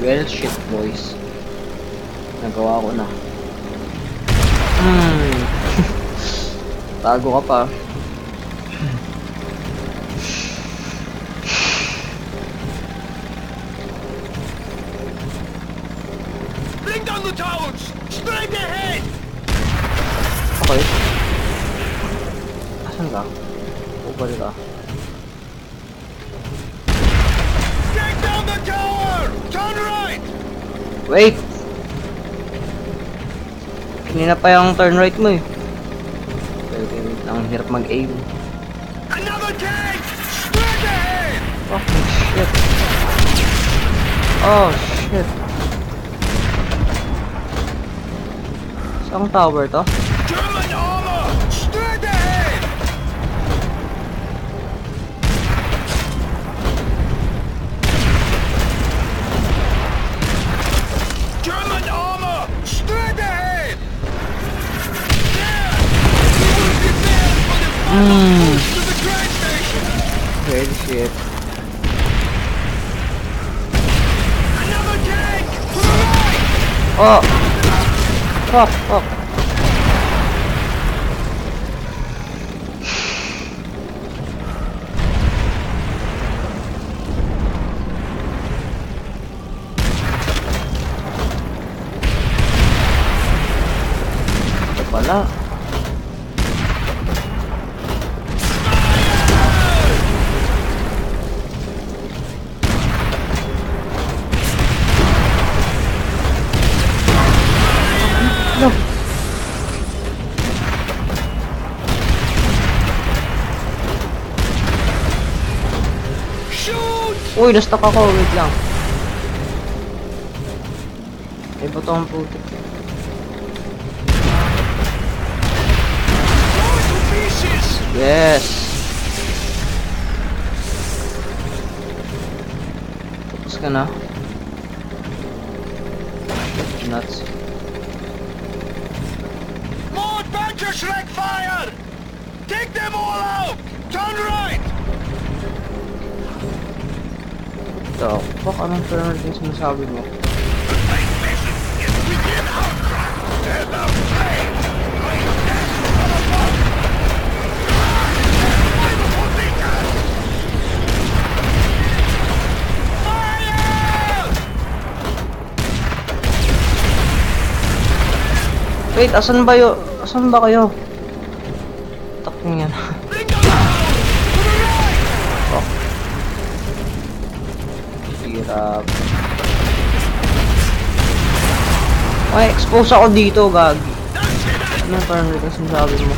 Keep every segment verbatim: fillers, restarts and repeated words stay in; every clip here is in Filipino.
Well, shit, boys. Nagawa ko na. Hmm. Tago ka pa. Bring down the towers! Straight ahead! Okay. Asan ka? Ubal ka. Take down the tower! Turn right! Wait! Kanina pa yung turn right mo eh. Wait, wait, ang hirap mag-aim. Another tank! Straight ahead! Fucking shit. Oh shit. Saan tower to? German armor! Straight ahead! German armor! Straight ahead! There! We will prepare for the final Mm. push to the train station! Very shit. Another tank! To the right! Oh! Fuck, fuck. Ito pala. No. Shoot! Uy, na-stuck ako. Wait lang. May bato ang puti. Blow it to pieces! Yes! Tapos ka na. Nuts. More adventures like fire! Take them all out! Turn right! Ito. Fuck, anong turn right yung sinasabi mo? Wait, asan ba yo? Asan ba kayo? Taking yan. Fuck. Hirap. Ay, expose ako dito, gag. Ano turn right yung sinasabi mo?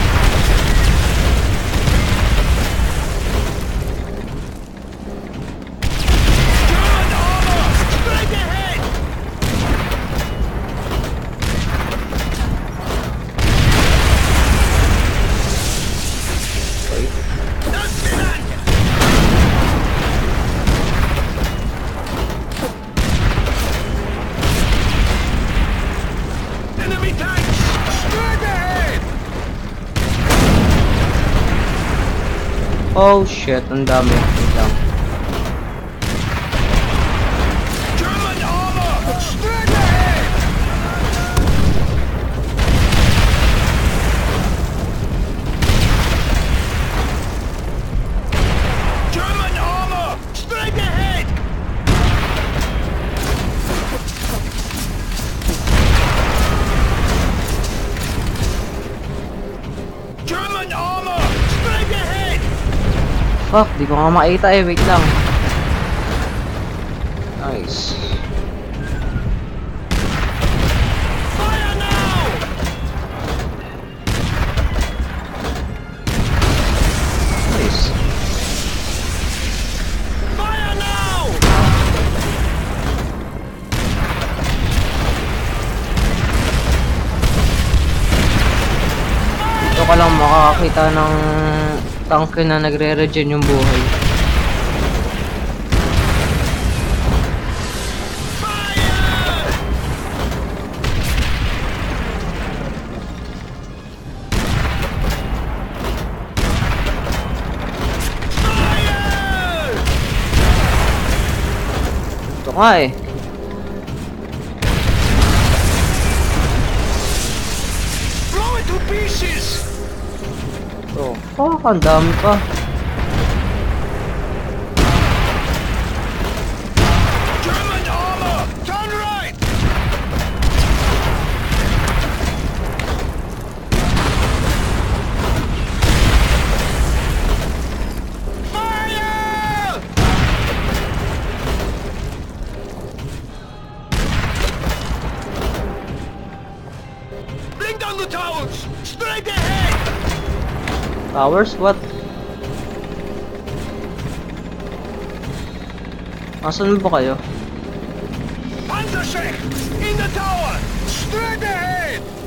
Enemy tanks! Straight ahead! Oh shit, ang dami. Wait lang. German armor! Straight ahead! German armor! Straight ahead! German armor! Straight ahead! Fuck, di ko nga makita eh. Wait lang. Nice. Fire now! Nice. Fire now! Dito ka lang makakakita ng tanke na nagre-regen yung buhay. Fire! Fire! Ito nga eh. pieces! Oh, fuck, ang dami pa. German armor! Turn right! Fire! Bring down the towers! Straight ahead! Towers? What? Asan ba kayo? Panzerschreck! In the tower! Straight ahead!